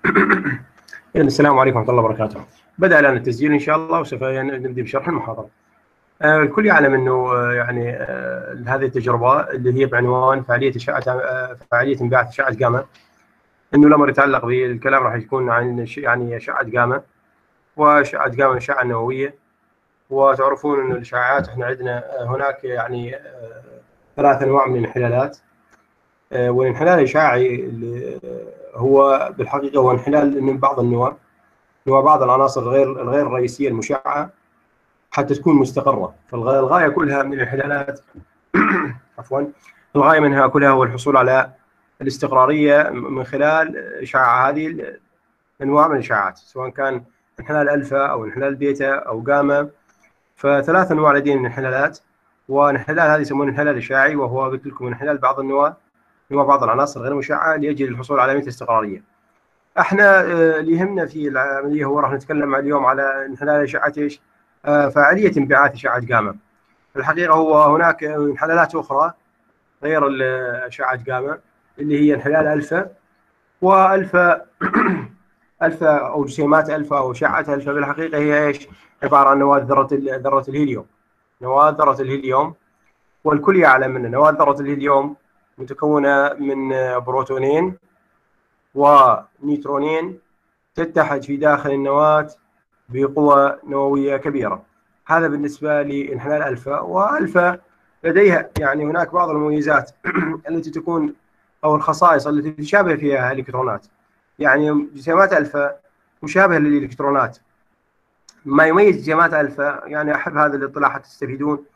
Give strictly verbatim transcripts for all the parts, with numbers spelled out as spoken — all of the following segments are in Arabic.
السلام عليكم ورحمة الله وبركاته. بدأ الآن التسجيل إن شاء الله، وسوف نبدأ بشرح المحاضرة. آه، الكل يعلم أنه آه، يعني آه، هذه التجربة اللي هي بعنوان فعالية إشعة آه، فعالية انبعاث أشعة جاما، أنه الأمر يتعلق بالكلام راح يكون عن يعني أشعة جاما، وأشعة جاما أشعة نووية. وتعرفون أنه الإشعاعات إحنا عندنا هناك يعني آه، ثلاث أنواع من الانحلالات. آه، والانحلال الإشعاعي اللي هو بالحقيقة هو انحلال من بعض النواة وبعض العناصر الغير الغير الرئيسيه المشعه حتى تكون مستقره. فالغايه كلها من الانحلالات عفوا الغايه منها كلها هو الحصول على الاستقراريه من خلال اشعاع هذه الانواع من الاشعاعات، سواء كان انحلال الفا او انحلال بيتا او جاما. فثلاث انواع لدينا من الانحلالات، وانحلال هذه يسمونه انحلال اشعاعي، وهو قلت لكم انحلال بعض النواه نواه بعض العناصر غير مشعه لاجل الحصول على مثل استقراريه. احنا اللي يهمنا في العمليه هو راح نتكلم اليوم على انحلال اشعه ايش؟ فعاليه انبعاث اشعه جاما. الحقيقه هو هناك انحلالات اخرى غير اشعه جاما اللي هي انحلال الفا، والفا الفا او جسيمات الفا او اشعه الفا بالحقيقه هي ايش؟ عباره عن نواه ذره ذره الهيليوم. نواه ذره الهيليوم، والكل يعلم ان نواه ذره الهيليوم متكونه من بروتونين ونيوترونين تتحد في داخل النواة بقوة نووية كبيرة. هذا بالنسبة لانحلال ألفا. وألفا لديها يعني هناك بعض المميزات التي تكون أو الخصائص التي تشابه فيها الإلكترونات. يعني جسيمات ألفا مشابهة للإلكترونات. ما يميز جسيمات ألفا، يعني أحب هذا الاطلاع حتى تستفيدون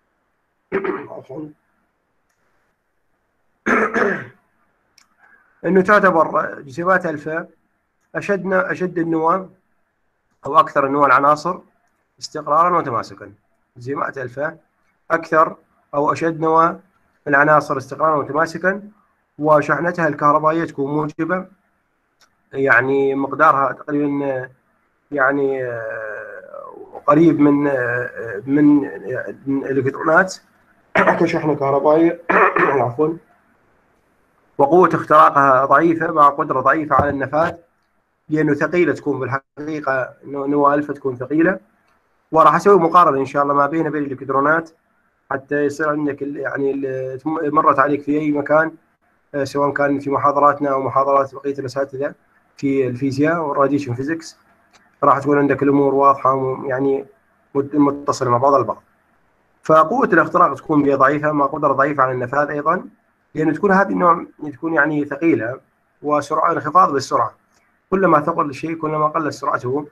أنه تعتبر جسيمات ألفا أشدنا أشد النواة أو أكثر النواة العناصر استقرارا وتماسكا. جسيمات ألفا أكثر أو أشد نواة العناصر استقرارا وتماسكا، وشحنتها الكهربائية تكون موجبة، يعني مقدارها تقريبا يعني قريب من من الإلكترونات كشحنة كهربائية عفوا. وقوة اختراقها ضعيفة مع قدرة ضعيفة على النفاذ، لأنه ثقيلة تكون بالحقيقة. نواة ألفا تكون ثقيلة. وراح أسوي مقارنة إن شاء الله ما بين بين الإلكترونات حتى يصير عندك يعني مرت عليك في أي مكان، سواء كان في محاضراتنا أو محاضرات بقية الأساتذة في الفيزياء والراديشن فيزيكس، راح تكون عندك الأمور واضحة يعني متصلة مع بعض البعض. فقوة الاختراق تكون ضعيفة مع قدرة ضعيفة على النفاذ أيضا، لأنه تكون هذه النوع تكون يعني ثقيلة، وسرعة انخفاض بالسرعة. كلما ثقل الشيء كلما قلت سرعته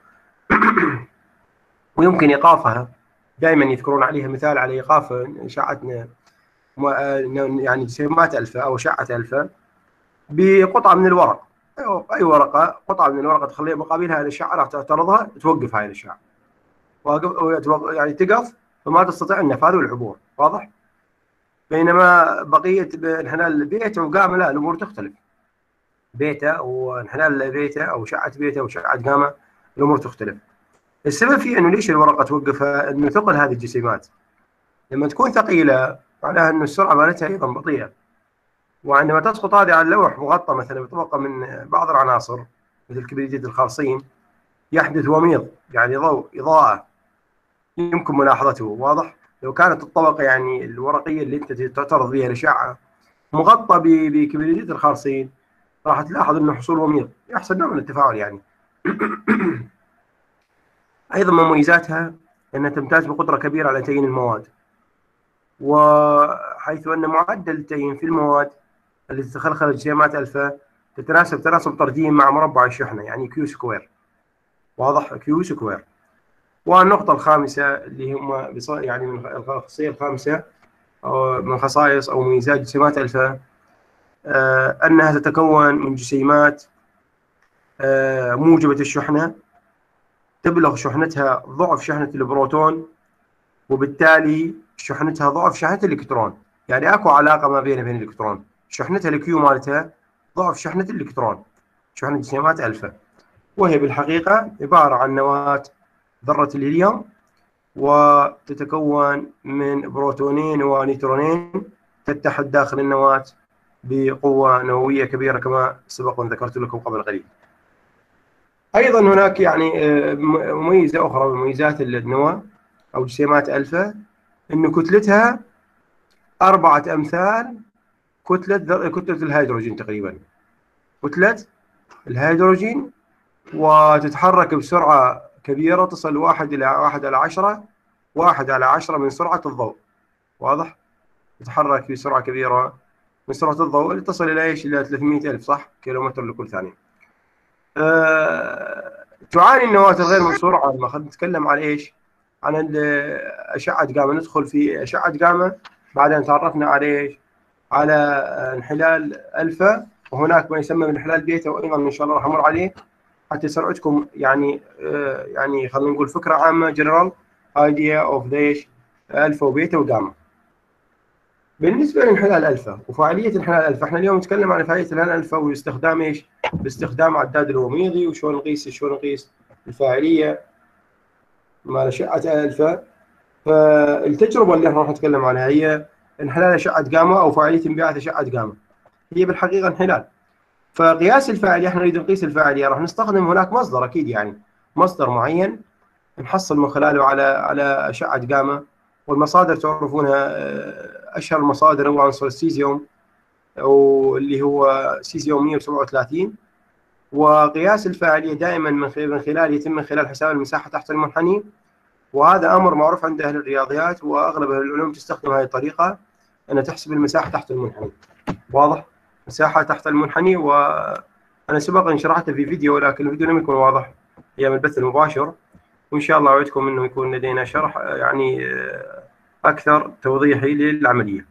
ويمكن إيقافها. دائما يذكرون عليها مثال على إيقاف إشعة يعني جسيمات ألفا أو أشعة ألفا بقطعة من الورق. أي ورقة، قطعة من الورقة تخليها مقابلها الأشعة راح تعترضها توقف هاي الأشعة، يعني تقف فما تستطيع النفاذ والعبور. واضح؟ بينما بقية انحلال بيتا وجاما لا، الأمور تختلف. بيتا وانحلال بيتا أو أشعة بيتا وأشعة جاما الأمور تختلف. السبب في انه ليش الورقه توقفها؟ انه ثقل هذه الجسيمات لما تكون ثقيله معناها انه السرعه مالتها ايضا بطيئه. وعندما تسقط هذه على اللوح مغطى مثلا بطبقه من بعض العناصر مثل الكبريتيد الخالصين، يحدث وميض يعني ضوء اضاءه يمكن ملاحظته. واضح؟ لو كانت الطبقه يعني الورقيه اللي انت تعترض بها الاشعه مغطى بكبريتيد الخالصين، راح تلاحظ انه حصول وميض يحصل نوع من التفاعل يعني. أيضا من مميزاتها أنها تمتاز بقدرة كبيرة على تأيين المواد، وحيث أن معدل التأيين في المواد التي تتخلخل جسيمات ألفا تتناسب تناسب طردي مع مربع الشحنة، يعني كيو سكوير. واضح؟ كيو سكوير. والنقطة الخامسة اللي هم يعني من الخاصية الخامسة أو من خصائص أو مميزات جسيمات ألفا آه أنها تتكون من جسيمات آه موجبة الشحنة، تبلغ شحنتها ضعف شحنة البروتون، وبالتالي شحنتها ضعف شحنة الإلكترون. يعني أكو علاقة ما بين بين الإلكترون، شحنتها الكيو مالتها ضعف شحنة الإلكترون، شحنة جسيمات ألفا. وهي بالحقيقة عبارة عن نواة ذرة الهيليوم، وتتكون من بروتونين ونيوترونين تتحد داخل النواة بقوة نووية كبيرة كما سبق وذكرت لكم قبل قليل. ايضا هناك يعني مميزه اخرى من مميزات النواه او جسيمات الفا، انه كتلتها اربعه امثال كتله كتله الهيدروجين تقريبا، كتله الهيدروجين، وتتحرك بسرعه كبيره تصل واحد الى واحد على عشرة، واحد على عشرة من سرعه الضوء. واضح؟ تتحرك بسرعه كبيره من سرعه الضوء اللي تصل الى ايش؟ الى ثلاثمئة ألف صح؟ كيلومتر لكل ثانيه. أه... تعاني النواة الغير منصورة عامة. خلينا نتكلم عن ايش؟ عن أشعة جاما. ندخل في أشعة جاما بعد أن تعرفنا على ايش؟ على انحلال ألفا، وهناك ما يسمى بانحلال بيتا، وأيضا إن شاء الله راح أمر عليه حتى يصير عندكم يعني أه يعني خلينا نقول فكرة عامة، جنرال ايديا اوف ذا ألفا وبيتا وجاما. بالنسبه لانحلال الفا وفعاليه انحلال الفا، احنا اليوم نتكلم عن فعاليه انحلال الفا واستخدام ايش؟ باستخدام عداد الوميضي، وشلون نقيس شلون نقيس الفاعليه مال اشعه الفا. فالتجربه اللي احنا راح نتكلم عنها هي انحلال اشعه جاما او فاعليه انبعاث اشعه جاما. هي بالحقيقه انحلال. فقياس الفاعليه، احنا نريد نقيس الفاعليه، راح نستخدم هناك مصدر اكيد، يعني مصدر معين نحصل من خلاله على على اشعه جاما. والمصادر تعرفونها، اشهر المصادر هو عنصر السيزيوم، واللي هو سيزيوم مئة وسبعة وثلاثين. وقياس الفاعليه دائما من خلال يتم من خلال حساب المساحه تحت المنحني، وهذا امر معروف عند اهل الرياضيات، واغلب اهل العلوم تستخدم هذه الطريقه، ان تحسب المساحه تحت المنحني. واضح؟ مساحه تحت المنحني، وانا سبق ان شرحته في فيديو، لكن الفيديو لم يكن واضح ايام البث المباشر، وان شاء الله اوعدكم انه يكون لدينا شرح يعني اكثر توضيحي للعمليه.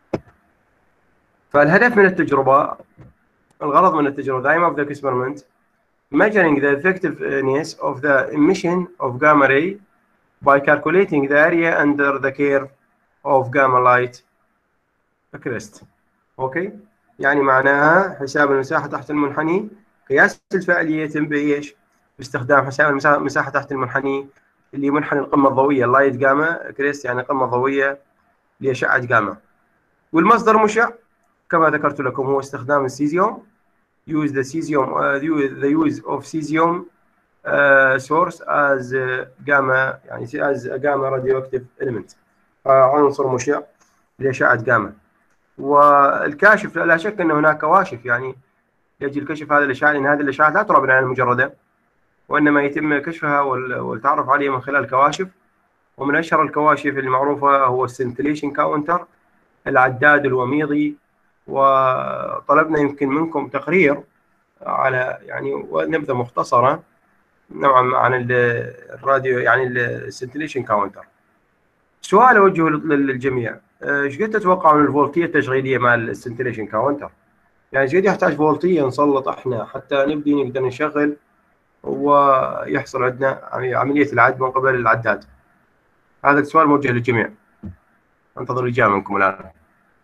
فالهدف من التجربه، الغرض من التجربه دائما of the experiment measuring the effectiveness of the emission of gamma ray by calculating the area under the curve of gamma light crest. اوكي؟ يعني معناها حساب المساحه تحت المنحني، قياس الفاعليه يتم بايش؟ باستخدام حساب المساحه تحت المنحني اللي منحني القمه الضوئيه اللايت جاما كريست، يعني قمه ضوئيه لاشعه جاما. والمصدر مشع كما ذكرت لكم هو استخدام السيزيوم. use the cesium uh, the use of cesium uh, source as uh, gamma، يعني as a gamma radioactive element، عنصر مشع لاشعه جاما. والكاشف لا شك ان هناك كواشف، يعني يجي الكشف هذه الاشعه، لان هذه الاشعه لا ترى بالعين المجرده، وانما يتم كشفها والتعرف عليها من خلال كواشف. ومن اشهر الكواشف المعروفه هو السنتليشن كاونتر، العداد الوميضي. وطلبنا يمكن منكم تقرير على يعني ونبذه مختصره نوعا ما عن الراديو، يعني السنتليشن كاونتر. سؤال اوجهه للجميع، ايش قد تتوقعوا من الفولتيه التشغيليه مال السنتليشن كاونتر؟ يعني ايش قد يحتاج فولتيه نسلط احنا حتى نبدي نقدر نشغل ويحصل عندنا عمليه العد من قبل العداد؟ هذا السؤال موجه للجميع، انتظر الاجابه منكم الان.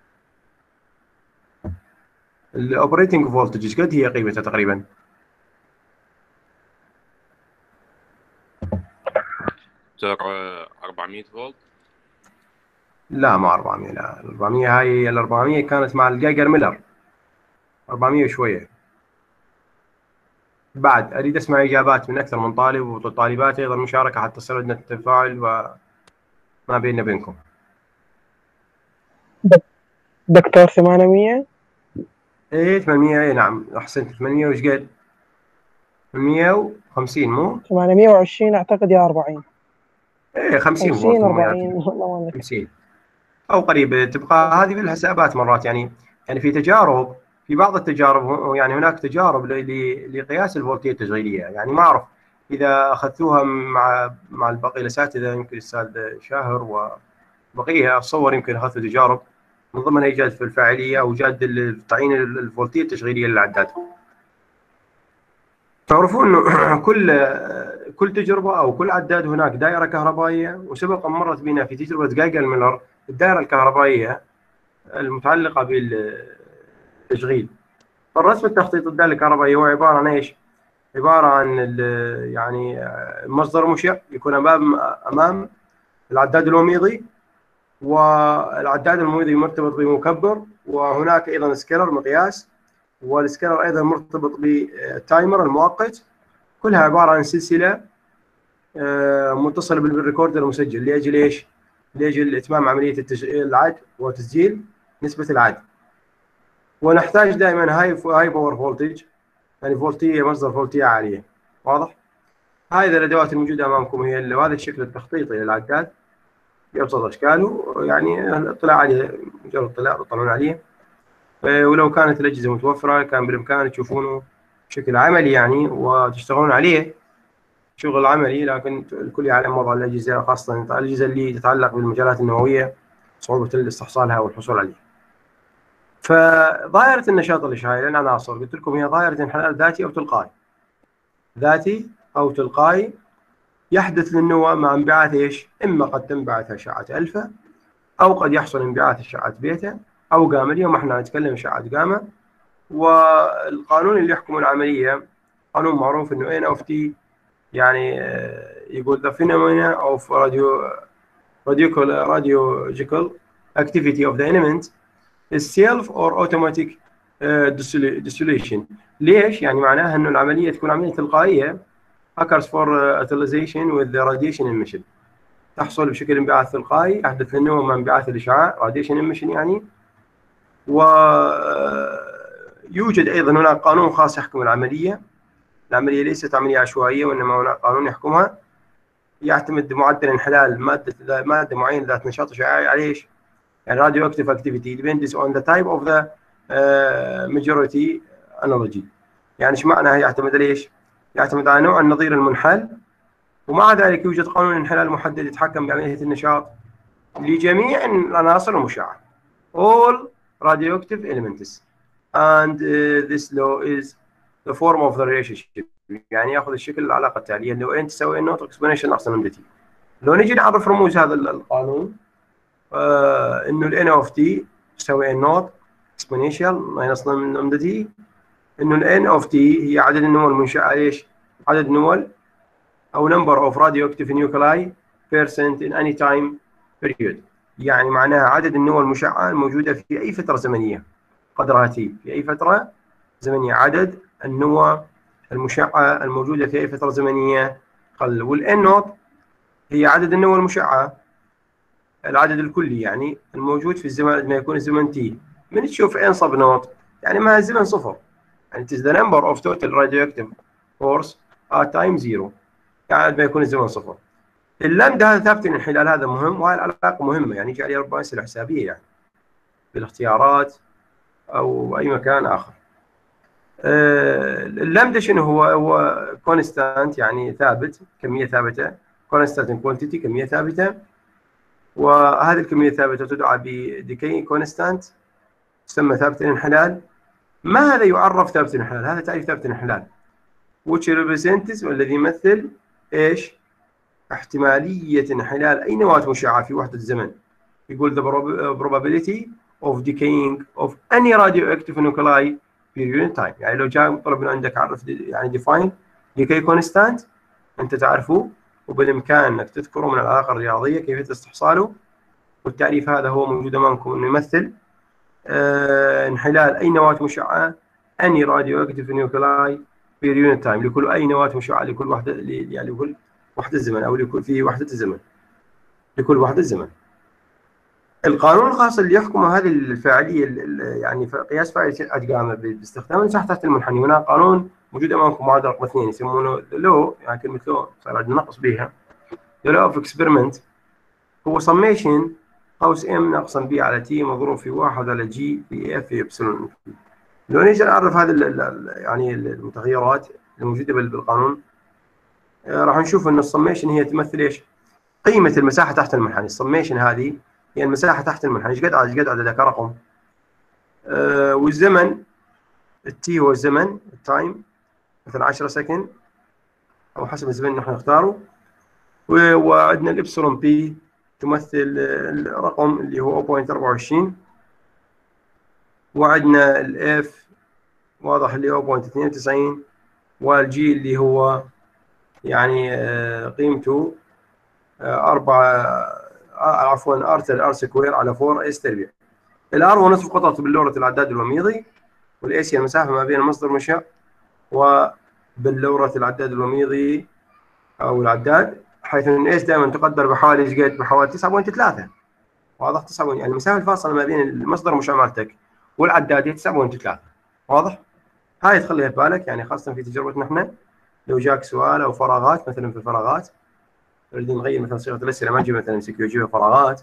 الاوبريتنج فولتج ايش قد هي قيمتها تقريبا؟ أربعمئة فولت. لا ما أربعمئة، لا أربعمئة هاي ال أربعمئة كانت مع الجايجر ميلر، أربعمئة وشويه. بعد اريد اسمع اجابات من اكثر من طالب، وطالبات ايضا مشاركه حتى يصير عندنا تفاعل وما بيننا بينكم. دكتور ثمانمئة. ايه ثمانمئة، اي نعم احسنت. ثمانمئة وش قد؟ ثمانمئة وخمسين مو؟ ثمانمئة وعشرين اعتقد يا أربعين. ايه خمسين خمسين فولت أربعين خمسين او قريب، تبقى هذه بالحسابات مرات. يعني يعني في تجارب، في بعض التجارب، يعني هناك تجارب لقياس الفولتيه التشغيليه، يعني ما اعرف اذا اخذتوها مع مع الباقي الاساتذه، يمكن الاستاذ شاهر وبقيه اتصور يمكن اخذتوا تجارب من ضمنها ايجاد في الفاعليه او ايجاد تعيين الفولتيه التشغيليه للعداد. تعرفون انه كل كل تجربه او كل عداد هناك دائره كهربائيه، وسبق مرت بنا في تجربه جايجر ميلر الدائره الكهربائيه المتعلقه بالتشغيل. فالرسم التخطيط الدائره الكهربائيه هو عباره عن ايش؟ عباره عن يعني مصدر مشع يكون امام امام العداد الوميضي، والعداد الوميضي مرتبط بمكبر، وهناك ايضا سكيلر مقياس، والسكيلر ايضا مرتبط بالتايمر المؤقت، كلها عباره عن سلسله متصله بالريكوردر المسجل لاجل ايش؟ لاجل اتمام عمليه العد وتسجيل نسبه العد. ونحتاج دائما هاي هاي باور فولتج، يعني فولتيه، مصدر فولتيه عاليه. واضح؟ هذه الادوات الموجوده امامكم هي وهذا الشكل التخطيطي للعداد بأبسط اشكاله، يعني الاطلاع عليه مجرد اطلاع تطلعون عليه. ولو كانت الاجهزه متوفره كان بالامكان تشوفونه بشكل عملي يعني وتشتغلون عليه شغل عملي، لكن الكل يعلم وضع الاجهزه، خاصه الاجهزه اللي تتعلق بالمجالات النوويه صعوبه استحصالها والحصول عليها. فظاهره النشاط الاشعاعي للعناصر قلت لكم هي ظاهره انحلال ذاتي او تلقائي. ذاتي او تلقائي يحدث للنواه مع انبعاث ايش؟ اما قد تنبعث اشعه الفا، او قد يحصل انبعاث اشعه بيتا او جاما. اليوم احنا نتكلم اشعه جاما. والقانون اللي يحكم العمليه قانون معروف انه ان اوف تي، يعني يقول the phenomena of radio radical radiological activity of the element is self or automatic uh, dissolution. ليش؟ يعني معناها انه العمليه تكون عمليه تلقائيه occurs for utilization with the radiation emission. تحصل بشكل انبعاث تلقائي يحدث للنوع مع انبعاث الاشعاع radiation emission يعني. ويوجد ايضا هناك قانون خاص يحكم العمليه. العمليه ليست عمليه عشوائيه، وانما هناك قانون يحكمها يعتمد معدل انحلال ماده ماده معينه ذات نشاط اشعاعي على ايش؟ يعني radioactive activity depends on the type of the uh, majority analogy. يعني ايش معناها يعتمد على ايش؟ يعتمد على نوع النظير المنحل، ومع ذلك يوجد قانون انحلال محدد يتحكم بعمليه النشاط لجميع العناصر المشعه. all radioactive elements and uh, this law is the form of the relationship. يعني ياخذ الشكل العلاقه التاليه اللي هو ان تساوي النوت اكسبوننشال اقصى من دي. لو نجي نعرف رموز هذا القانون آه انه الان اوف تي تساوي ان نوت اكسبوننشال ماينس ام دي. انه الان اوف تي هي عدد النمو المنشاه ليش؟ عدد نمو او number of radioactive nuclei percent in any time period. يعني معناها عدد النمو المشعه الموجوده في اي فتره زمنيه قدرها تي، في اي فتره زمنيه عدد النواه المشعه الموجوده في اي فتره زمنيه قل. والان نوت هي عدد النواه المشعه العدد الكلي يعني الموجود في الزمن ما يكون الزمن تي. من تشوف ان صب نوت يعني ما الزمن صفر، يعني it is the number of total radioactive force at time zero، يعني ما يكون الزمن صفر. اللمدة هذا ثابت الانحلال، هذا مهم، وهي العلاقه مهمه يعني يجي عليها ربما اسئله حسابيه يعني بالاختيارات او اي مكان اخر. اللمدة شنو هو؟ هو كونستانت يعني ثابت، كمية ثابتة، كونستانت كوانتيتي كمية ثابتة، وهذه الكمية الثابتة تدعى بديكي كونستانت تسمى ثابت الانحلال. ما هذا يعرف ثابت الانحلال؟ هذا تعريف ثابت الانحلال which represents والذي يمثل ايش؟ احتمالية انحلال أي نواة مشعة في وحدة زمن. يقول the probability of decaying of any radioactive nuclei per unit time. يعني لو جاء طلب من عندك عرف يعني define decay constant أنت تعرفه وبالإمكان أنك تذكره من العلاقة الرياضية كيف استحصاله، والتعريف هذا هو موجود أمامكم أنه يمثل آه انحلال أي نواة مشعة any radioactive nuclei per unit time لكل أي نواة مشعة لكل وحدة يعني لكل وحدة الزمن أو لكل في وحدة الزمن لكل وحدة الزمن. القانون الخاص اللي يحكم هذه الفاعلية يعني قياس فاعلية الأجسام باستخدام المساحة تحت المنحني، هناك قانون موجود أمامكم معادلة رقم اثنين يسمونه لو، يعني كلمة لو صار عندنا نقص بها. The law of experiment هو summation قوس M ناقصا B على T مضروب في واحد على G في F في إبسلون. لو نيجي نعرف هذه يعني المتغيرات الموجودة بالقانون راح نشوف ان السميشن هي تمثل ايش؟ قيمه المساحه تحت المنحني. السميشن هذه هي المساحه تحت المنحني، ايش قد ايش قد عددها كرقم. آه والزمن التي هو الزمن التايم مثلا عشرة سكند او حسب الزمن اللي نحن نختاره، وعندنا الابسلون بي تمثل الرقم اللي هو صفر فاصلة أربعة وعشرين، وعندنا الاف واضح اللي هو صفر فاصلة اثنين وتسعين، والجي اللي هو يعني قيمته أربعة عفوا ار ار سكوير على أربعة اس تربيع. الار هو نصف قطعة بلورة العداد الوميضي، والاس هي المسافة ما بين المصدر المنشأ بلورة العداد الوميضي او العداد، حيث ان ايش دائما تقدر بحوالي ايش قد بحوالي تسعة فاصلة ثلاثة. واضح؟ تسعة يعني المسافه الفاصله ما بين المصدر المشع مالتك والعداد هي تسعة فاصلة ثلاثة. واضح؟ هاي تخليها في بالك، يعني خاصه في تجربتنا احنا لو جاك سؤال او فراغات، مثلا في الفراغات نريد نغير مثلا صيغه الاسئله، ما نجيب مثلا سي كيو جي فراغات،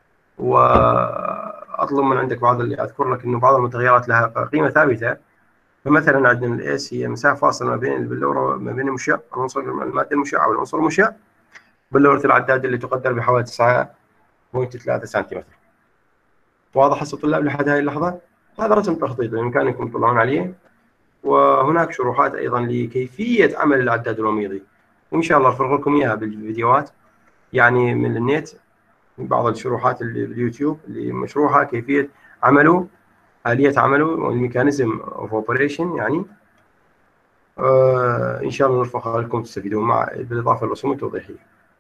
واطلب من عندك بعض اللي اذكر لك انه بعض المتغيرات لها قيمه ثابته. فمثلا عندنا الاس هي مسافه فاصله ما بين البلوره ما بين المشع العنصر الماده المشعه والعنصر المشع، بلورة العداد اللي تقدر بحوالي تسعة فاصلة ثلاثة سنتيمتر. واضح هسه طلاب لحد هاي اللحظه؟ هذا رسم تخطيطي بامكانكم تطلعون عليه، وهناك شروحات ايضا لكيفيه عمل العداد الوميضي، وان شاء الله ارفق لكم اياها بالفيديوهات يعني من النت، من بعض الشروحات اللي باليوتيوب اللي مشروحه كيفيه عمله، اليه عمله والميكانيزم اوف اوبريشن يعني. آه ان شاء الله نرفقها لكم تستفيدون مع بالاضافه للرسوم التوضيحيه.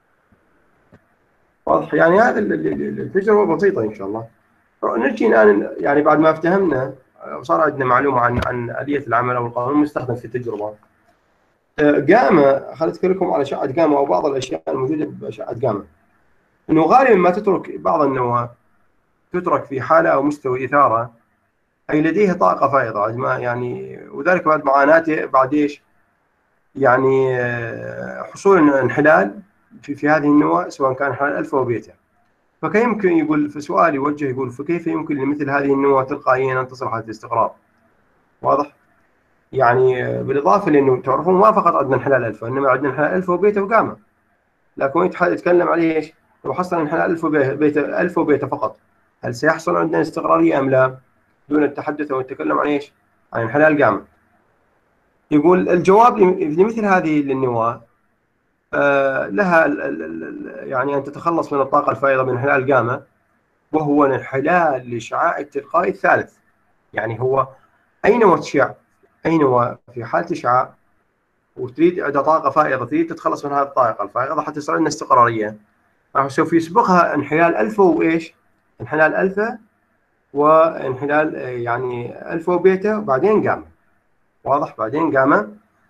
واضح؟ يعني هذه التجربه بسيطه ان شاء الله. نجي الان يعني بعد ما افتهمنا وصار عندنا معلومه عن عن اليه العمل او القانون المستخدم في التجربه. جاما، خليني اذكر لكم على اشعه جاما او بعض الاشياء الموجوده باشعه جاما، انه غالبا ما تترك بعض النواه تترك في حاله او مستوى اثاره اي لديه طاقه فائضه، ما يعني وذلك بعد معاناته بعد ايش؟ يعني حصول انحلال في في هذه النواه، سواء كان انحلال الفا وبيتا. فكيف يمكن يقول في سؤال يوجه يقول فكيف يمكن لمثل هذه النواه تلقائيا ان تصل حالة الاستقرار؟ واضح؟ يعني بالاضافه لانه تعرفون ما فقط عندنا انحلال الفا، انما عندنا انحلال الفا وبيتا وجاما. لكن يتكلم عليه ايش؟ لو حصل انحلال الفا وبيتا الفا وبيتا فقط، هل سيحصل عندنا استقراريه ام لا؟ دون التحدث او التكلم عن ايش؟ عن انحلال جاما. يقول الجواب لمثل هذه النواه آه لها يعني ان تتخلص من الطاقه الفائضه من انحلال جاما، وهو انحلال الإشعاع التلقائي الثالث. يعني هو أي نواه تشع، أي نواه في حالة إشعاع وتريد عندها طاقة فائضة تريد تتخلص من هذه الطاقة الفائضة حتى تصير لنا استقرارية، راح سوف يسبقها انحلال ألفا وإيش؟ انحلال ألفا وانحلال يعني ألفا وبيتا وبعدين جاما. واضح؟ بعدين جاما،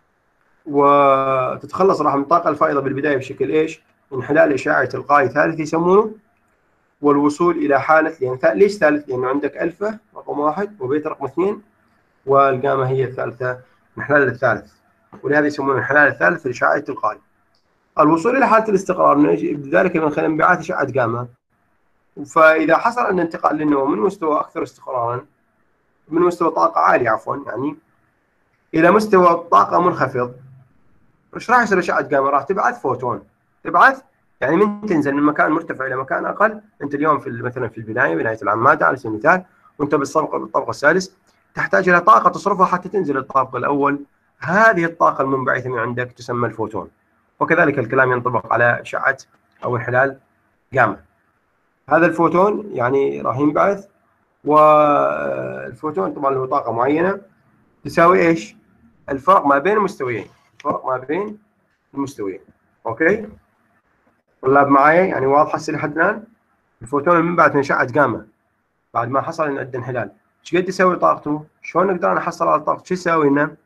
وتتخلص راح من الطاقة الفائضة بالبداية بشكل إيش؟ انحلال إشعاعي تلقائي ثالث يسمونه، والوصول الى حاله، لان ليش ثالث؟ لانه عندك الفا رقم واحد وبيتا رقم اثنين والجاما هي الثالثه، انحلال الثالث، ولهذا يسمونه الانحلال الثالث الاشعاعي التلقائي. الوصول الى حاله الاستقرار بذلك من خلال انبعاث اشعه جاما. فاذا حصل عندنا انتقال للنواه من مستوى اكثر استقرارا، من مستوى طاقه عاليه عفوا يعني، الى مستوى طاقه منخفض، ايش راح يصير اشعه جاما؟ راح تبعث فوتون، تبعث يعني من تنزل من مكان مرتفع الى مكان اقل. انت اليوم في مثلا في البنايه بنايه العماده على سبيل المثال، وانت بالطبقه بالطبقه السادس، تحتاج الى طاقه تصرفها حتى تنزل الطابق الاول. هذه الطاقه المنبعثه من عندك تسمى الفوتون، وكذلك الكلام ينطبق على اشعه او انحلال جاما. هذا الفوتون يعني راح ينبعث، والفوتون طبعا له طاقه معينه تساوي ايش؟ الفرق ما بين المستويين، الفرق ما بين المستويين. اوكي؟ طلاب معايا؟ يعني واضحه هسه لحد الان؟ الفوتون المنبعث من اشعه جاما بعد ما حصل ان عنده انحلال، ايش قد يساوي طاقته؟ شلون نقدر نحصل على طاقته؟ شو يساوي لنا؟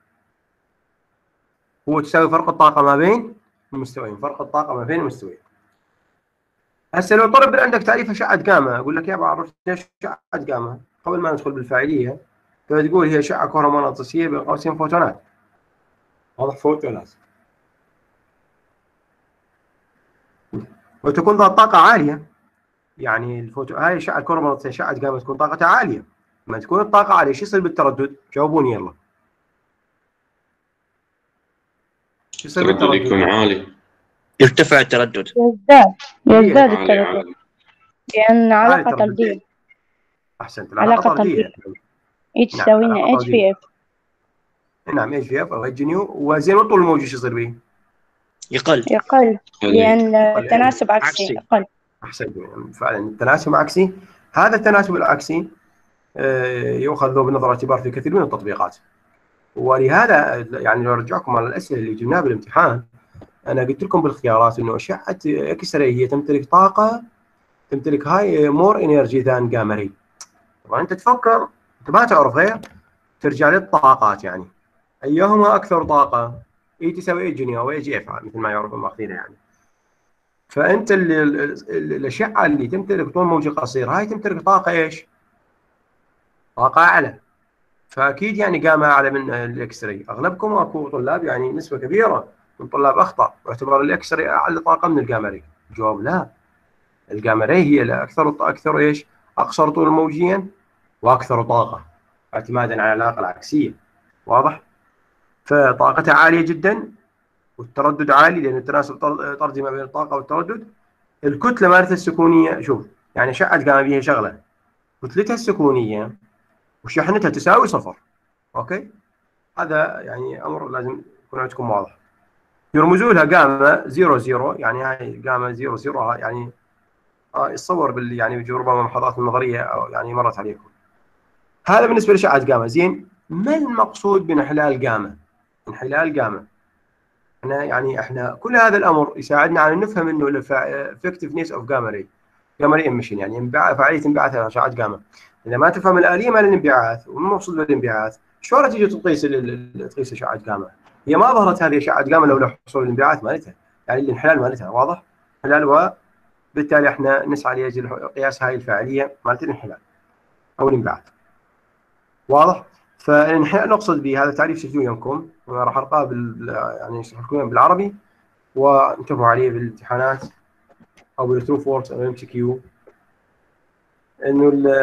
هو تساوي فرق الطاقه ما بين المستويين، فرق الطاقه ما بين المستويين. هسه لو طلب عندك تعريف اشعه جاما، اقول لك يا بعرف ايش اشعه جاما قبل ما ندخل بالفاعليه، فتقول هي اشعه كهرومغناطيسيه بين قوسين فوتونات. واضح؟ فوتونات، وتكون ذات طاقه عاليه. يعني الفوتو هاي الاشعه الكهرومغناطيسيه اشعه جاما تكون طاقتها عاليه. لما تكون الطاقه عاليه شو يصير بالتردد؟ جاوبوني يلا. شو يصير بالتردد؟ التردد يكون عالي، يرتفع التردد، يزداد يزداد عالي التردد، عالي. لأن عالي علاقة التردد. طردية. احسنت، علاقة العلاقه طرديه. طردية اتش تساوي نعم، لنا علاقة اتش في اف. نعم اتش في اف او اتش نيو. وزين والطول الموجي شو يصير به؟ يقل يقل لأن التناسب عكسي. عكسي. يقل. احسنت، فعلا التناسب عكسي. هذا التناسب العكسي يؤخذ له بنظر الاعتبار في كثير من التطبيقات، ولهذا يعني لو ارجعكم على الاسئله اللي جبناها بالامتحان، انا قلت لكم بالخيارات انه اشعه اكس راي هي تمتلك طاقه، تمتلك هاي مور انرجي ذان جاما راي. طبعا انت تفكر انت ما تعرف غير ترجع للطاقات، يعني ايهما اكثر طاقه؟ اي تساوي اي جي او اي جي اف مثل ما يعرفون ماخذينها يعني. فانت اللي الاشعه اللي تمتلك طول موجي قصير هاي تمتلك طاقه ايش؟ طاقه اعلى. فاكيد يعني جاما اعلى من الاكس راي. اغلبكم اكو طلاب يعني نسبه كبيره من طلاب اخطا باعتبار الاكس راي اعلى طاقه من الجاما راي. الجواب لا، الجاما راي هي الاكثر اكثر ايش؟ اقصر طول موجيا واكثر طاقه اعتمادا على العلاقه العكسيه. واضح؟ فطاقتها عاليه جدا والتردد عالي لان التناسب طردي ما بين الطاقه والتردد. الكتله مالتها السكونيه، شوف يعني اشعه جاما بيها شغله، كتلتها السكونيه وشحنتها تساوي صفر. اوكي؟ هذا يعني امر لازم يكون عندكم واضح. يرمزوا لها جاما صفر صفر، يعني هاي جاما صفر صفر يعني اه يتصور بال يعني ربما محاضرات النظريه او يعني مرت عليكم. هذا بالنسبه لاشعه جاما. زين، ما المقصود بانحلال جاما؟ انحلال جاما احنا يعني احنا كل هذا الامر يساعدنا على نفهم انه الافكتفنس اوف جاما راي، جاما راي ايميشن يعني انبعاث فعاليه انبعاث اشعه جاما. اذا ما تفهم الاليه مال الانبعاث والمقصود بالانبعاث شلون تجي تقيس تقيس اشعه جاما؟ هي ما ظهرت هذه اشعه جاما لولا حصول الانبعاث مالتها، يعني الانحلال مالتها واضح؟ انحلال، وبالتالي احنا نسعى لاجل قياس هاي الفاعليه مالت الانحلال او الانبعاث. واضح؟ فالانحلال نقصد به هذا تعريف سجلوه يمكم وانا راح القاه بال يعني اشرح لكم بالعربي وانتبهوا عليه بالامتحانات او بالترو فورس او ام سي كيو. انه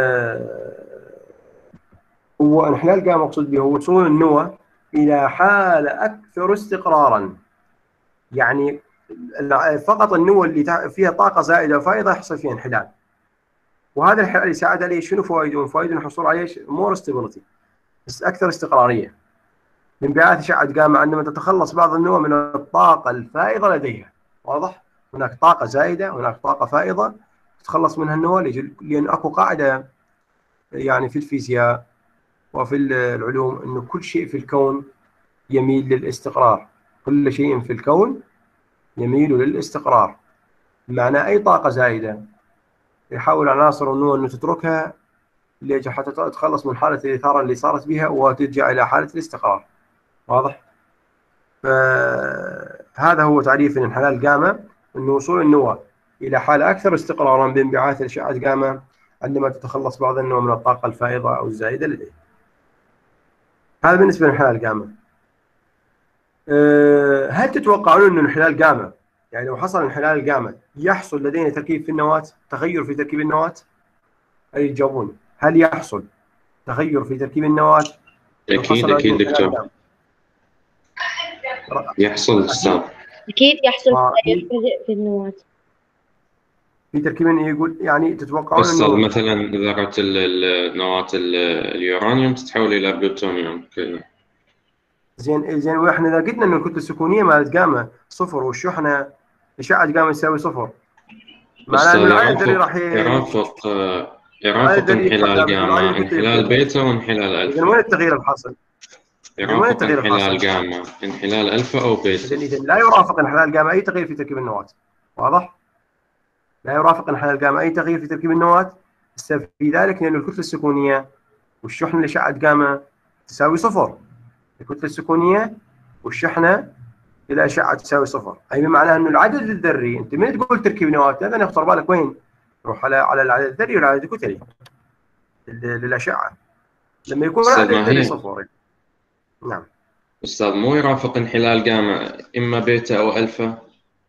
هو انحلال جاما مقصود به هو وصول النواه الى حاله اكثر استقرارا، يعني فقط النواه اللي فيها طاقه زائده وفائضه يحصل فيها انحلال. وهذا الانحلال يساعد عليه شنو فوائده؟ فوائده الحصول على ايش؟ مور ستابيليتي، بس اكثر استقراريه. انبعاث اشعه جاما عندما تتخلص بعض النواه من الطاقه الفائضه لديها. واضح؟ هناك طاقه زائده، هناك طاقه فائضه تتخلص منها النواه، لان اكو قاعده يعني في الفيزياء وفي العلوم انه كل شيء في الكون يميل للاستقرار، كل شيء في الكون يميل للاستقرار. معنى اي طاقه زائده يحاول عناصر النواه انه تتركها حتى تتخلص من حاله الاثاره اللي صارت بها وترجع الى حاله الاستقرار. واضح؟ فهذا هو تعريف انحلال جاما، انه وصول النواه الى حاله اكثر استقرارا بانبعاث اشعه جاما عندما تتخلص بعض النواه من الطاقه الفائضه او الزائده لديه. هذا بالنسبه لانحلال جاما. هل تتوقعون انه انحلال جاما يعني لو حصل انحلال جاما يحصل لدينا تركيب في النواه، تغير في تركيب النواه؟ اي تجاوبون، هل يحصل تغير في تركيب النواه؟ اكيد اكيد دكتور يحصل استاذ. اكيد يحصل تغير في النواه في تركيب. يقول يعني تتوقعون انه مثلا ذرة النواة اليورانيوم تتحول الى بلوتونيوم كذا. زين زين واحنا اذا قلنا انه الكتله السكونيه مالت جاما صفر والشحنه اشعه جاما تساوي صفر، معناه انه العدد الذري راح يرافق يرافق انحلال جاما، انحلال بيتا وانحلال الفا. وين التغيير الحاصل؟ يرافق انحلال جاما، انحلال الفا او بيتا. اذا لا يرافق انحلال جاما اي تغيير في تركيب النواه. واضح؟ لا يرافق انحلال جاما اي تغيير في تركيب النواه. السبب في ذلك لان الكتله السكونيه والشحنه لاشعه جاما تساوي صفر. الكتله السكونيه والشحنه الى اشعه تساوي صفر، اي بمعنى انه العدد الذري، انت من تقول تركيب نواه لازم يخطر بالك وين؟ روح على على العدد الذري والعدد الكتلي للاشعه. لما يكون العدد الذري صفر. نعم استاذ، مو يرافق انحلال جاما اما بيتا او الفا؟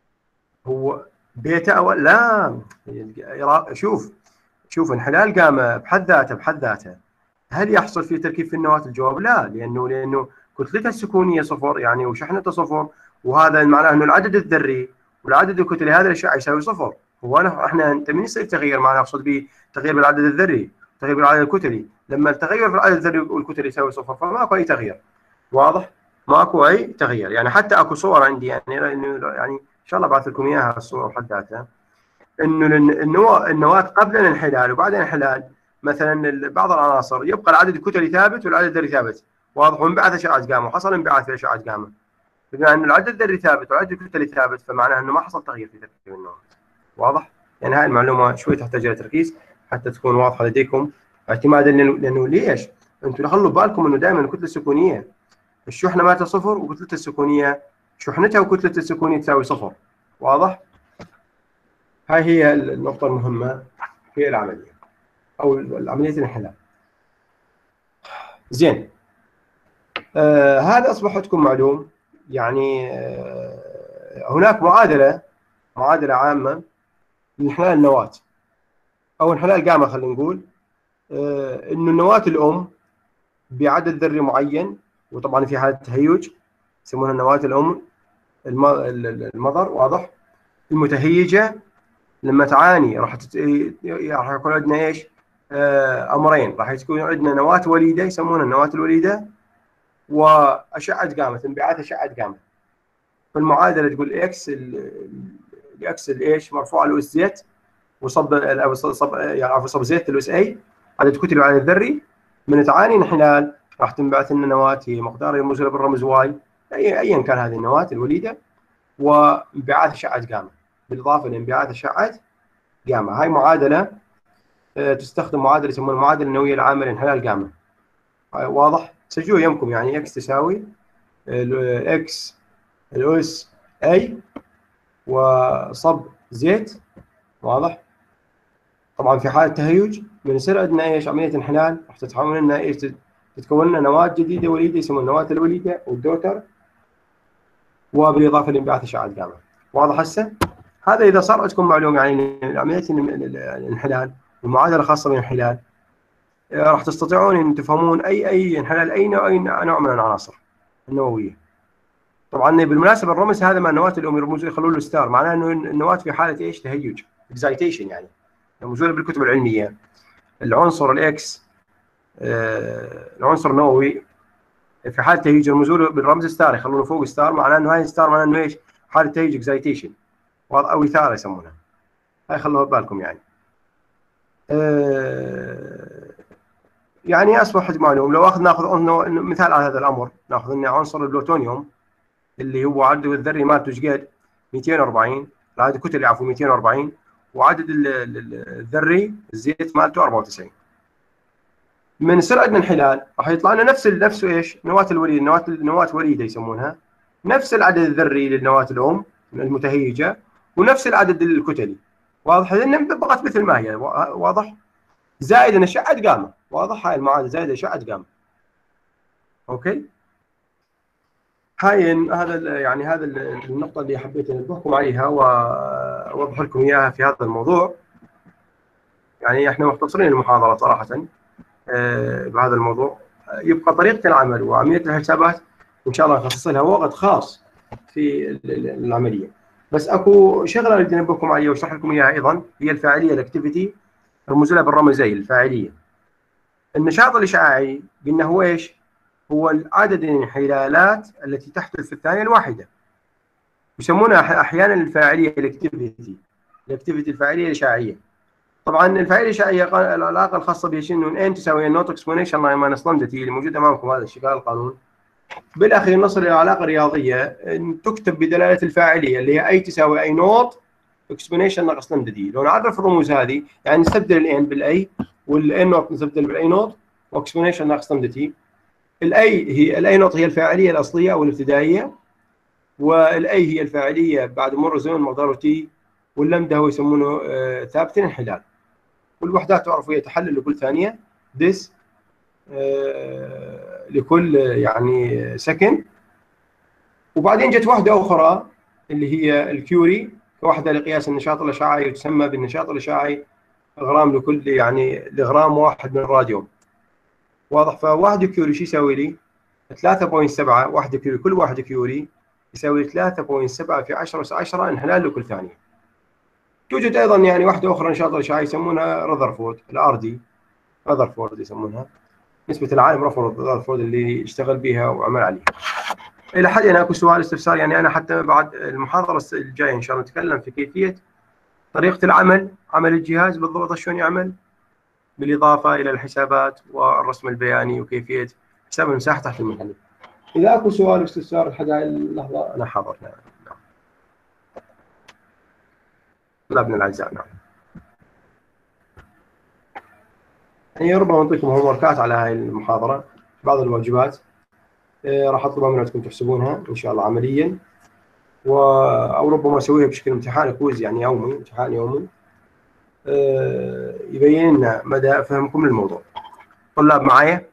هو بيتا او لا، شوف شوف انحلال جاما بحد ذاته بحد ذاته هل يحصل فيه تركيب في النواه؟ الجواب لا، لانه لانه كتلتها السكونيه صفر يعني وشحنته صفر، وهذا معناه انه العدد الذري والعدد الكتلي هذا الاشعه يساوي صفر. هو انا احنا انت من يصير تغيير؟ معنا اقصد به تغيير بالعدد الذري، تغيير بالعدد الكتلي. لما التغير في العدد الذري والكتلي يساوي صفر فماكو اي تغيير. واضح؟ ماكو اي تغيير. يعني حتى اكو صور عندي يعني يعني ان شاء الله ابعث لكم اياها الصور بحد ذاتها، انه النواه النواه قبل الانحلال وبعد الانحلال مثلا بعض العناصر يبقى العدد الكتلي ثابت والعدد الذري ثابت. واضح؟ وانبعث اشعه جاما وحصل انبعاث في اشعه جاما. بما ان العدد الذري ثابت والعدد الكتلي ثابت فمعناه انه ما حصل تغيير في تركيب النواه. واضح؟ يعني هاي المعلومه شوي تحتاج الى تركيز حتى تكون واضحه لديكم، اعتمادا لانه ليش؟ انتم خلوا بالكم انه دائما الكتله السكونيه الشحنه مالتها صفر وكتلتها السكونيه شحنتها وكتلة السكونية تساوي صفر. واضح؟ هاي هي النقطة المهمة في العملية أو عملية الانحلال. زين، آه هذا أصبح عندكم معلوم. يعني آه هناك معادلة معادلة عامة لانحلال النواة أو انحلال جاما. خلينا نقول آه إنه النواة الأم بعدد ذري معين، وطبعا في حالة تهيج يسمونها النواة الأم المضر. واضح؟ المتهيجة لما تعاني راح تت... راح يكون عندنا ايش؟ آه امرين. راح يكون عندنا نواة وليدة يسمونها النواة الوليدة، واشعة جاما، تنبيعات اشعة جاما. فالمعادلة تقول اكس الاكس الايش مرفوعة له اس زيت، وصب او صب يعني صب زيت له اس اي، عدد كتل العدد الذري من تعاني انحلال راح تنبعث لنا نواة هي مقدارها موجودة بالرمز واي اي ايا كان هذه النواة الوليدة، وانبعاث اشعة جاما بالاضافة لانبعاث اشعة جاما. هاي معادلة تستخدم معادلة يسمونها المعادلة النووية العامة لانحلال جاما. واضح؟ سجلوها يمكم. يعني اكس تساوي اكس الاس اي وصب زيت. واضح؟ طبعا في حالة تهيج بنصير عندنا ايش؟ عملية انحلال راح تتحول لنا ايش؟ تتكون لنا نواة جديدة وليدة يسمونها النواة الوليدة والدوتر، وبالإضافة لانبعاث أشعة جاما. واضح هسه؟ هذا إذا صار عندكم معلومة يعني عملية الانحلال المعادلة خاصة بالانحلال، راح تستطيعون أن تفهمون أي أي انحلال أي نوع أي نوع من العناصر النووية. طبعا بالمناسبة الرمز هذا مع النواة الأم يرمزوا يخلون له ستار، معناه إنه النواة في حالة إيش؟ تهيج، اكزايتيشن. يعني موجودة بالكتب العلمية العنصر الإكس آه العنصر النووي في حالة تهيج يرمزوا له بالرمز ستار، يخلونه فوق ستار، معناه إنه هاي ستار معناه إنه إيش؟ حالة تهيج اكزايتيشن أو إثارة يسمونها. هاي خلوها ببالكم يعني. آه يعني اصبح معلوم. لو اخذ ناخذ مثال على هذا الامر، ناخذ لنا عنصر البلوتونيوم اللي هو عدده الذري مالته ايش قد؟ مئتين وأربعين، عدد الكتل عفوا مئتين وأربعين، وعدد الذري الزيت مالته أربعة وتسعين. من يصير عندنا انحلال راح يطلع لنا نفس نفسه ايش؟ نواه الوليد، نواه نواه وليده يسمونها، نفس العدد الذري للنواه الام المتهيجه، ونفس العدد الكتلي. واضح؟ لان بقت مثل ما هي. واضح؟ زائد اشعه جاما. واضح؟ هاي المعادله زائد اشعه جاما. اوكي؟ هاي هذا يعني هذا النقطه اللي حبيت انبهكم عليها واوضح لكم اياها في هذا الموضوع. يعني احنا مختصرين المحاضره صراحه بهذا الموضوع. يبقى طريقه العمل وعمليه الحسابات ان شاء الله نخصص لها وقت خاص في العمليه. بس اكو شغله اريد انبهكم عليها واشرح لكم اياها ايضا، هي الفاعليه، الاكتيفيتي، رموز لها بالرمزين. الفاعليه النشاط الاشعاعي قلنا هو ايش؟ هو عدد الانحلالات التي تحدث في الثانيه الواحده. يسمونها احيانا الفاعليه الاكتيفيتي، الاكتيفيتي الفاعليه الاشعاعيه. طبعا الفاعليه الاشعاعيه العلاقه الخاصه بها شنو؟ ان تساوي ان نوت اكسبوننشال ماينس لامدا تي اللي موجود امامكم هذا الشكل القانون. بالاخير نصل الى علاقه رياضيه ان تكتب بدلاله الفاعليه اللي هي اي تساوي اي نوت اكسبوننشال ناقص لامدا دي. لو نعرف الرموز هذه يعني نستبدل الان بالاي، والان نوت نستبدل بالاي نوت، واكسبوننشال ناقص لامدا تي. الاي هي الاي نوت هي الفاعليه الاصليه او الابتدائيه، والاي هي الفاعليه بعد مرور الزمن مقداره تي، واللمدا هو يسمونه آه ثابت الانحلال. والوحدات تعرفوا هي تحلل لكل ثانيه، ديس آه لكل يعني سكند. وبعدين جت وحده اخرى اللي هي الكيوري كوحده لقياس النشاط الاشعاعي، وتسمى بالنشاط الاشعاعي غرام لكل يعني لغرام واحد من الراديوم. واضح؟ فواحد كيوري شو يساوي لي؟ ثلاثة فاصلة سبعة واحد كيوري، كل واحد كيوري يساوي ثلاثة فاصلة سبعة في عشرة أس عشرة انحلال لكل ثانيه. توجد ايضا يعني واحده اخرى نشاط الاشعاعي يسمونها رذرفورد، الار دي رذرفورد يسمونها، نسبه العالم رذرفورد اللي اشتغل بها وعمل عليها. الى حد هنا اكو سؤال استفسار؟ يعني انا حتى بعد المحاضره الجايه ان شاء الله نتكلم في كيفيه طريقه العمل، عمل الجهاز بالضبط شلون يعمل، بالاضافه الى الحسابات والرسم البياني وكيفيه حساب المساحه تحت المحلل. اذا اكو سؤال استفسار لحد هاي اللحظه انا حاضر. نعم طلابنا الاعزاء. نعم يعني ربما نعطيكم هوم وركات على هاي المحاضره، بعض الواجبات راح اطلبها من عندكم تحسبونها ان شاء الله عمليا. و او ربما اسويها بشكل امتحان كويز يعني يومي، امتحان يومي يبين لنا مدى فهمكم للموضوع. طلاب معايا؟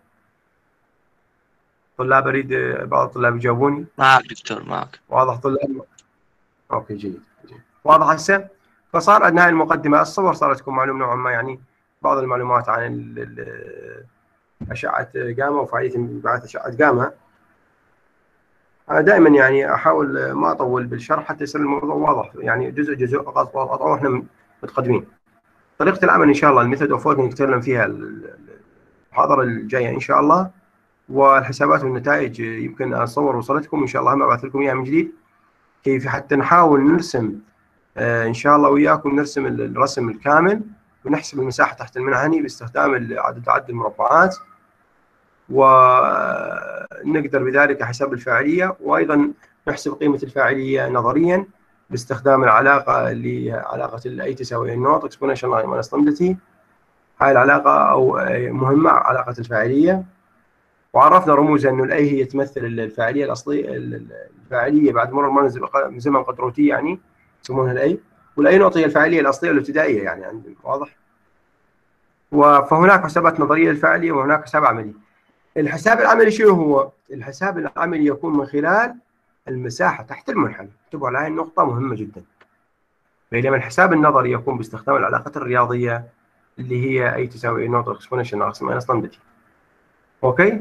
طلاب اريد بعض الطلاب يجاوبوني. معك دكتور معك. واضح طلاب؟ اوكي جيد جيد. واضح هسه؟ فصار اثناء المقدمه الصور صارت تكون معلوم نوعا ما، يعني بعض المعلومات عن اشعه جاما وفعاليه انبعاث اشعه جاما. انا دائما يعني احاول ما اطول بالشرح حتى يصير الموضوع واضح، يعني جزء جزء قطع قطع واحنا متقدمين. طريقه العمل ان شاء الله الميثود اوف وركينج نتكلم فيها المحاضره الجايه ان شاء الله، والحسابات والنتائج يمكن اصور وصلتكم ان شاء الله، هم ابعث لكم اياها من جديد كيف حتى نحاول نرسم آه ان شاء الله وياكم، نرسم الرسم الكامل ونحسب المساحه تحت المنحني باستخدام عدد عدد المربعات، ونقدر بذلك حساب الفاعليه، وايضا نحسب قيمه الفاعليه نظريا باستخدام العلاقه اللي علاقه الاي تساوي النوت اكسبوننشال لاين ماينس لامدا. هاي العلاقه او مهمه علاقه الفاعليه، وعرفنا رموزها انه الاي هي تمثل الفاعليه الاصليه، الفاعليه بعد مرور زمن قطروتي يعني يسمونها الاي، والاي نقطه هي الفاعليه الاصليه الابتدائيه يعني عندنا. واضح؟ فهناك حسابات نظريه للفاعليه وهناك حساب عملي. الحساب العملي شنو هو؟ الحساب العملي يكون من خلال المساحه تحت المنحنى، انتبهوا على هذه النقطه مهمه جدا. بينما الحساب النظري يكون باستخدام العلاقات الرياضيه اللي هي اي تساوي نوت اكسبوننشال ناقص ماينس لامدا. اوكي؟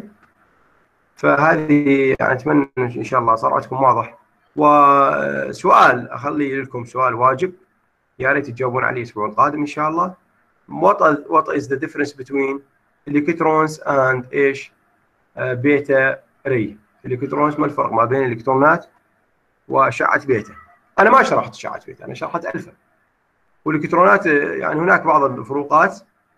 فهذه يعني اتمنى ان شاء الله صار عندكم واضح. وسؤال اخلي لكم سؤال واجب يا ريت تجاوبون عليه الاسبوع القادم ان شاء الله. what is, what is the difference between electrons and ايش بيتا ري؟ الالكترونات ما الفرق ما بين الالكترونات واشعه بيتا؟ انا ما شرحت اشعه بيتا، انا شرحت الفا. والالكترونات يعني هناك بعض الفروقات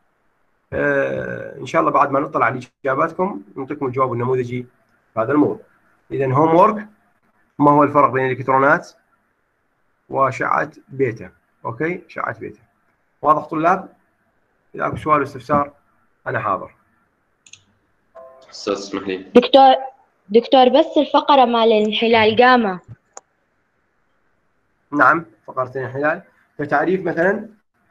آه ان شاء الله بعد ما نطلع على اجاباتكم نعطيكم الجواب النموذجي في هذا الموضوع. اذا هوم وورك، ما هو الفرق بين الالكترونات واشعه بيتا؟ اوكي، اشعه بيتا. واضح طلاب؟ اذا اكو سؤال واستفسار انا حاضر. استاذ اسمح لي دكتور دكتور بس الفقرة مال الانحلال جاما. نعم، فقرة الانحلال كتعريف مثلا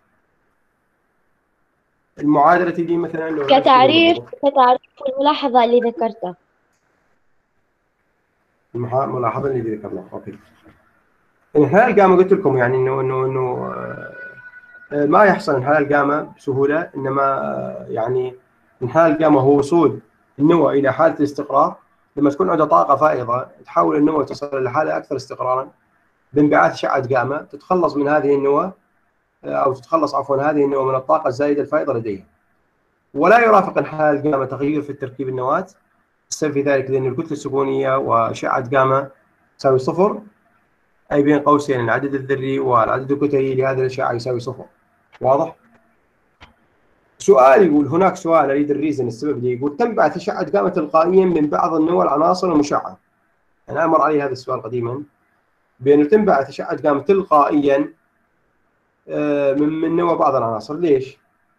المعادلة دي مثلا كتعريف كتعريف الملاحظة اللي ذكرتها. الملاحظة اللي ذكرناها. اوكي. الانحلال جاما قلت لكم يعني انه انه انه ما يحصل انحلال جاما بسهولة، انما يعني انحلال جاما هو وصول النواه الى حالة الاستقرار. لما تكون عنده طاقة فائضة تحول النواه تصل الى حالة اكثر استقرارا بانبعاث اشعة جاما، تتخلص من هذه النواه او تتخلص عفوا هذه النواه من الطاقة الزائدة الفائضة لديها. ولا يرافق انحلال جاما تغير في تركيب النواة. السبب في ذلك لأن الكتلة السكونية وأشعة جاما تساوي صفر، أي بين قوسين العدد الذري والعدد الكتلي لهذه الأشعة يساوي صفر. واضح؟ سؤال يقول هناك سؤال أريد الريزن السبب اللي يقول تنبعث أشعة جاما تلقائيا من بعض النوى العناصر المشعة. أنا أمر علي هذا السؤال قديما بأنه تنبعث أشعة جاما تلقائيا من نوى بعض العناصر. ليش؟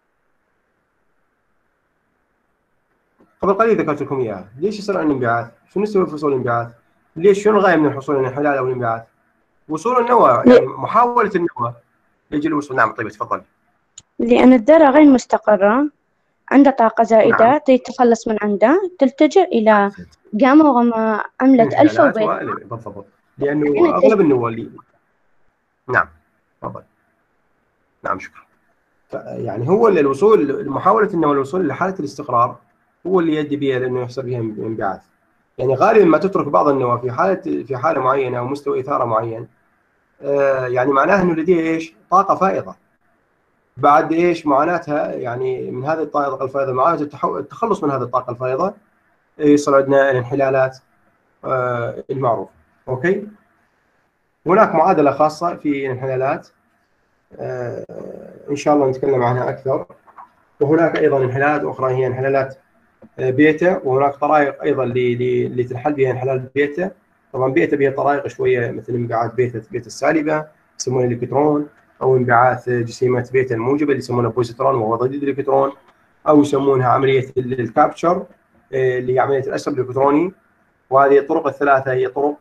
قبل قليل ذكرت لكم اياها. ليش يصير عندنا انبعاث؟ شنو نسوي في وصول الانبعاث؟ ليش؟ شنو الغايه من الحصول على الانحلال او الانبعاث؟ وصول النواه، يعني محاوله النواه يجي الوصول. نعم طيب تفضل. لأن الذرة غير مستقرة، عندها طاقة زائدة، نعم. تتخلص من عندها، تلتجئ إلى جاما وغما عملة ألفا وبيتا. بالضبط، لأنه أغلب النواه اللي نعم تفضل. نعم شكرا. يعني هو الوصول، محاوله النواه الوصول لحاله الاستقرار هو اللي يؤدي بها لانه يحصل بها انبعاث. يعني غالبا ما تترك بعض النواه في حاله في حاله معينه او مستوى اثاره معين، آه يعني معناه انه لديها ايش؟ طاقه فائضه. بعد ايش معاناتها يعني من هذه الطاقه الفائضه، معاناه التخلص من هذه الطاقه الفائضه يصل عندنا الانحلالات آه المعروفه. اوكي؟ هناك معادله خاصه في الانحلالات آه ان شاء الله نتكلم عنها اكثر. وهناك ايضا انحلالات اخرى هي انحلالات بيتا، وهناك طرائق ايضا اللي تنحل بها انحلال بيتا. طبعا بيتا بها طرائق شويه مثل انبعاث بيتا بيتا السالبه يسمونها الالكترون، او انبعاث جسيمات بيتا الموجبه اللي يسمونها بوزيترون وهو ضد الالكترون، او يسمونها عمليه الكابتشر اللي هي عمليه الاسر الالكتروني. وهذه الطرق الثلاثه هي طرق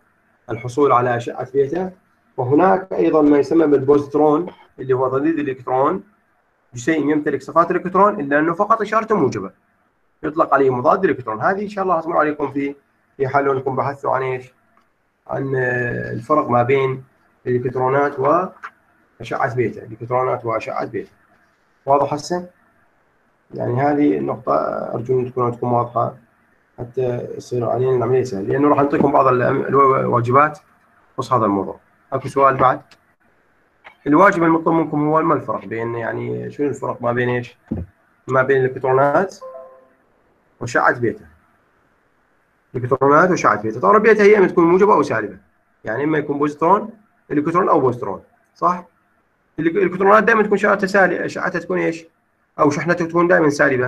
الحصول على اشعه بيتا. وهناك ايضا ما يسمى بالبوزيترون اللي هو ضديد الالكترون، جسيم يمتلك صفات الالكترون الا انه فقط اشارته موجبه، يطلق عليه مضاد الالكترون. هذه ان شاء الله تمر عليكم في في حال انكم بحثتوا عن ايش؟ عن الفرق ما بين الالكترونات واشعه بيتا، الالكترونات واشعه بيتا. واضح هسه؟ يعني هذه النقطه ارجو ان تكون عندكم واضحه حتى يصير علينا العمليه سهله، لانه راح نعطيكم بعض الواجبات بخصوص هذا الموضوع. اكو سؤال بعد؟ الواجب المطلوب منكم هو ما الفرق بين، يعني شنو الفرق ما بين ايش؟ ما بين الالكترونات واشعه بيتا. الالكترونات واشعه بيتا، طبعا بيتا هي اما تكون موجبه او سالبه، يعني اما يكون بوزيترون الكترون او بوزيترون، صح؟ الالكترونات دائما تكون اشعتها سالبه، اشعتها تكون ايش؟ او شحنتها تكون دائما سالبه.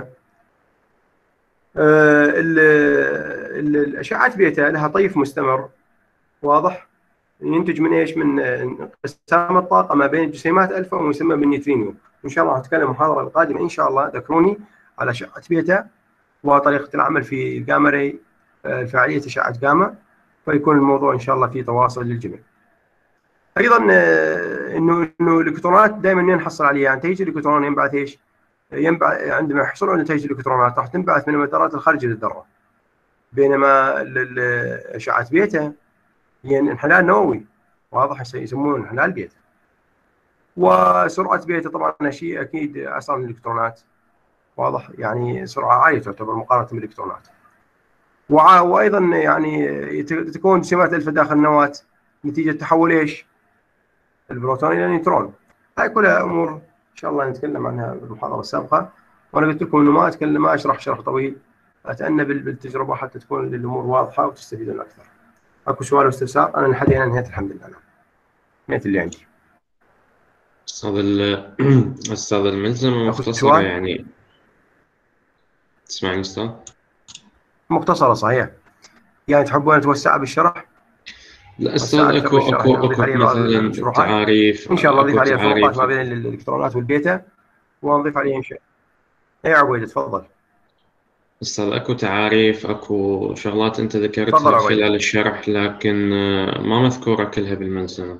آه الاشعه بيتا لها طيف مستمر، واضح؟ ينتج من ايش؟ من انقسام الطاقه ما بين جسيمات الفا ويسمى بالنيوترينيوم. ان شاء الله هتكلم المحاضره القادمه ان شاء الله، ذكروني على اشعه بيتا وطريقه العمل في الجاما راي، فعاليه اشعه جاما، فيكون الموضوع ان شاء الله فيه تواصل للجميع. ايضا انه انه الالكترونات دائما نحصل عليها، نتائج الالكترون ينبعث ايش؟ ينبعث عندما يحصل على نتائج الالكترونات راح تنبعث من المدارات الخارجيه للذره، بينما اشعه بيتا هي انحلال نووي، واضح؟ يسمونه انحلال بيتا. وسرعه بيتا طبعا شيء اكيد اسرع من الالكترونات، واضح؟ يعني سرعه عاليه تعتبر مقارنه بالالكترونات. وايضا يعني تكون جسيمات الفا داخل النواه نتيجه تحول ايش؟ البروتون الى نيوترون. هاي كلها امور ان شاء الله نتكلم عنها بالمحاضره السابقه، وانا قلت لكم انه ما اتكلم ما اشرح شرح طويل، اتأنى بالتجربه حتى تكون الامور واضحه وتستفيدون اكثر. اكو سؤال واستفسار؟ انا لحد هنا انهيت الحمد لله، انهيت اللي عندي. استاذ استاذ الملزمه مختصره يعني. تسمعني استاذ؟ مختصره صحيح. يعني تحبون اتوسع بالشرح؟ لا استاذ اكو اكو اكو مثلا تعاريف، ان شاء الله نضيف عليها الفروقات ما بين الالكترونات والبيتا، ونضيف عليها ان شاء الله. اي عبيد تفضل. استاذ اكو تعاريف، اكو شغلات انت ذكرتها خلال الشرح لكن ما مذكوره كلها بالملزمه.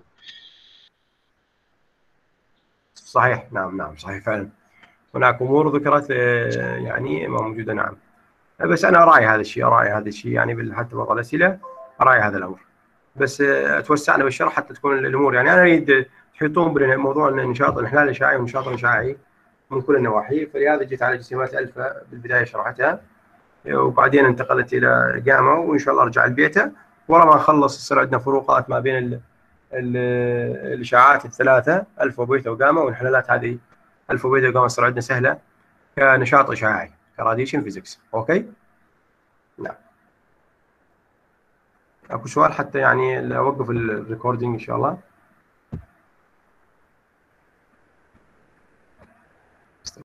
صحيح، نعم نعم صحيح فعلا. هناك امور ذكرت يعني ما موجوده، نعم. بس انا اراعي هذا الشيء، اراعي هذا الشيء يعني حتى بعض الاسئله اراعي هذا الامر. بس توسعنا بالشرح حتى تكون الامور، يعني انا اريد تحيطون بموضوع النشاط الانحلال الاشعاعي والنشاط الاشعاعي من كل النواحي، فلهذا جيت على جسيمات الفا بالبدايه شرحتها، وبعدين انتقلت الى جاما، وان شاء الله ارجع البيتا. ورا ما نخلص يصير عندنا فروقات ما بين ال ال الاشعاعات الثلاثه الفا وبيتا وجاما، والانحلالات هذه الفا وبيتا وجاما تصير عندنا سهله كنشاط اشعاعي كراديشن فيزيكس. اوكي؟ نعم. اكو سؤال حتى يعني اوقف الريكوردينج ان شاء الله؟